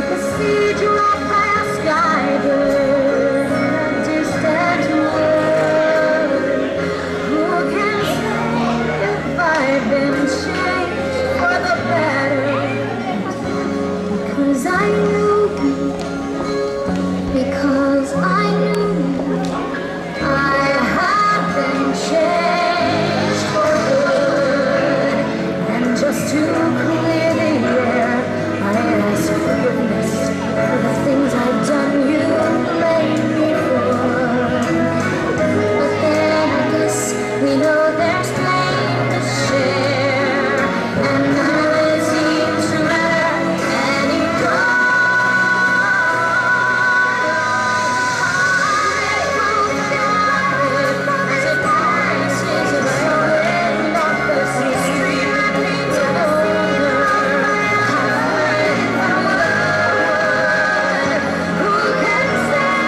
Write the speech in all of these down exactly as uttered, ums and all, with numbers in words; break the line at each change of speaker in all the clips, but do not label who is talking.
the sea dropped by a sky bird, a distant word. Who can say if I've been changed for the better? Because I knew you, because I knew you, I have been changed for good. And just to clear the air, I ask forgiveness for the things I've done you blame me for. But then I guess we know there's blame to share, and none of it seems to matter anymore. As it passes a wind off the street that leads over halfway through the wood. Who can say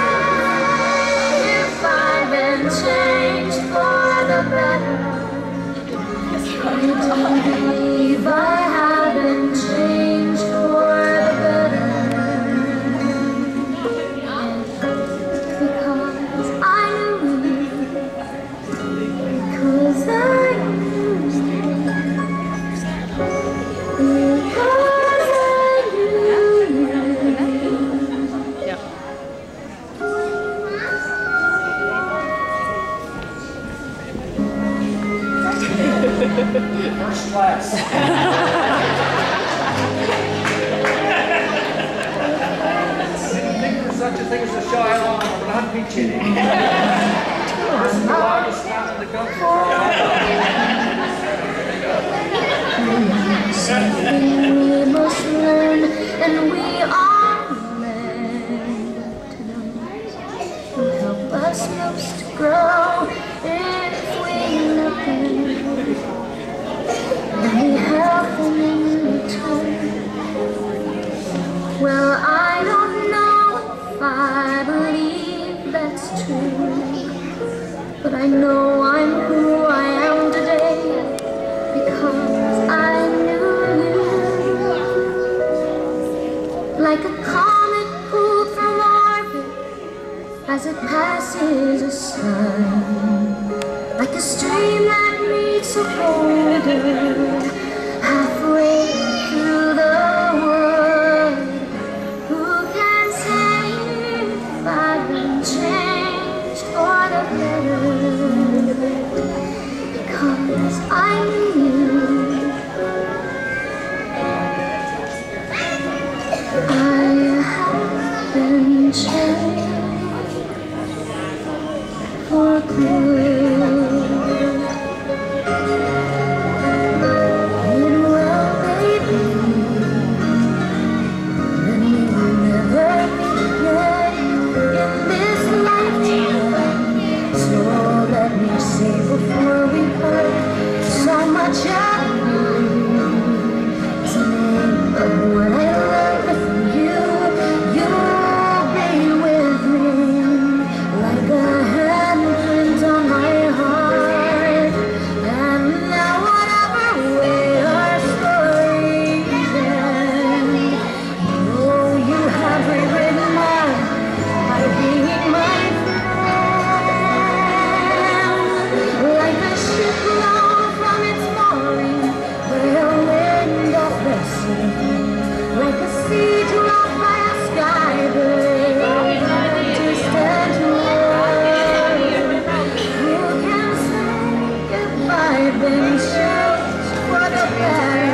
if I've been changed for the better? I do believe I have been changed for the better. Because I knew you, because I knew you, because I knew you.
First class. Didn't think there was such a thing as a shy alarm, but I'm pitching it. This is the largest town in the country.
Something we must learn, and we are meant to know, will help us most to grow if we let them. And we have them in return. Well, I don't know if I believe that's true, but I know I'm who I am today because I knew you. Like a comet pulled from orbit as it passes a sun, like a stream that meets a boulder halfway through the wood. Who can say if I've been changed for the better? Because I knew you, I have been changed for good. Before we hurt so much of you, think of what I learned from you. You'll be with me like a handprint on my heart. And now whatever way our stories end, oh, you have rewritten mine by being my blown from its mooring, where a wind off the sea, like a sea dropped by a sky bird, a distant word. Who can say if I've been changed for the better?